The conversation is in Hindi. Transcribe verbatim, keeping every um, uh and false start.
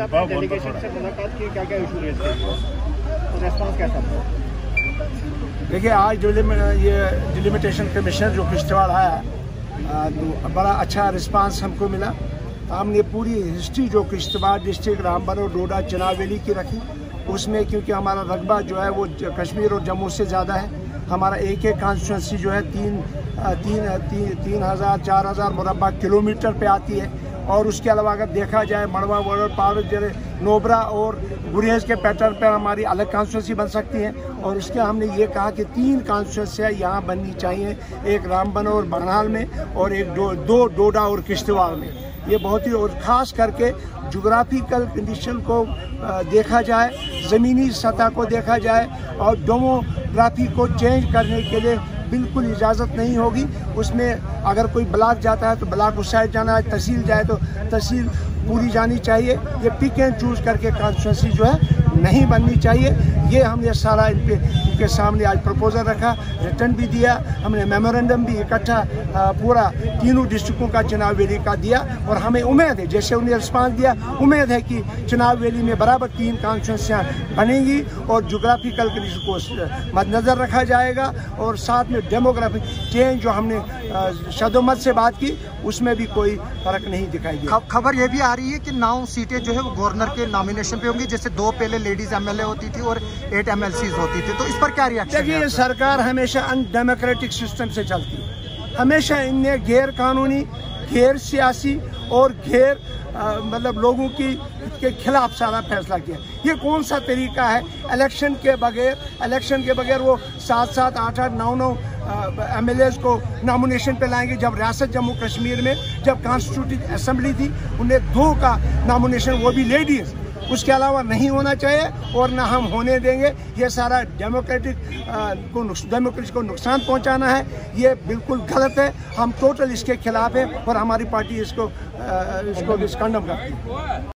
आपने डेलीगेशन से मुलाकात की, क्या क्या इशू रेज किए, रेस्पॉन्स कैसा था? देखिए, आज ये डिलिमिटेशन कमीशनर जो किश्तवाड़ आया तो बड़ा अच्छा रिस्पांस हमको मिला। हमने पूरी हिस्ट्री जो किश्तवाड़ डिस्ट्रिक्ट, रामबन और डोडा, चिनाब वैली की रखी उसमें, क्योंकि हमारा रकबा जो है वो कश्मीर और जम्मू से ज़्यादा है। हमारा एक एक कॉन्स्टिट्यूंसी जो है तीन तीन तीन तीन हज़ार चार हज़ार मुरबा किलोमीटर पे आती है। और उसके अलावा अगर देखा जाए मड़वा बॉर्डर पार जरे नोबरा और गुरेज के पैटर्न पर हमारी अलग कॉन्स्टिट्यूंसी बन सकती है। और इसके हमने ये कहा कि तीन कॉन्स्टिट्यूंसियाँ यहाँ बननी चाहिए, एक रामबन और बरनाल में और एक दो, दो डोडा और किश्तवाड़ में। ये बहुत ही, और ख़ास करके जोग्राफिकल कंडीशन को देखा जाए, ज़मीनी सतह को देखा जाए और डेमोग्राफी को चेंज करने के लिए बिल्कुल इजाज़त नहीं होगी। उसमें अगर कोई ब्लॉक जाता है तो ब्लॉक उस साइड जाना है, तहसील जाए तो तहसील पूरी जानी चाहिए। ये पिक एंड चूज़ करके कॉन्स्टिट्यूंसी जो है नहीं बननी चाहिए। ये हमने सारा इन पे इनके सामने आज प्रपोजल रखा, रिटर्न भी दिया, हमने मेमोरेंडम भी इकट्ठा पूरा तीनों डिस्ट्रिक्टों का चिनाब वैली का दिया। और हमें उम्मीद है, जैसे उन्हें रिस्पांस दिया, उम्मीद है कि चिनाब वैली में बराबर तीन कॉन्स्टिट्यूंसियाँ बनेंगी और जोग्राफिकल कंडीशन को मद्देनजर रखा जाएगा। और साथ में डेमोग्राफिक चेंज जो हमने शदोमत से बात की उसमें भी कोई फर्क नहीं दिखाई दिया। खबर ये भी आ रही है कि नौ सीटें जो है वो गवर्नर के नॉमिनेशन पे होंगी, जैसे दो पहले लेडीज एमएलए होती थी और एट एमएलसीज होती थी, तो इस पर क्या रिएक्शन? देखिए, सरकार हमेशा अनडेमोक्रेटिक सिस्टम से चलती है। हमेशा इनने गैर कानूनी, गैर सियासी और गैर मतलब लोगों की के खिलाफ सारा फैसला किया। ये कौन सा तरीका है? इलेक्शन के बगैर इलेक्शन के बगैर वो सात सात आठ आठ नौ नौ एम एल एज को नॉमिनेशन पे लाएंगे। जब रियासत जम्मू कश्मीर में जब कॉन्स्टिट्यूटिव असेंबली थी उन्हें दो का नॉमिनेशन, वो भी लेडीज, उसके अलावा नहीं होना चाहिए और ना हम होने देंगे। ये सारा डेमोक्रेटिक को डेमोक्रेसी को नुकसान पहुंचाना है, ये बिल्कुल गलत है। हम टोटल इसके खिलाफ हैं और हमारी पार्टी इसको इसको कंडम करती है।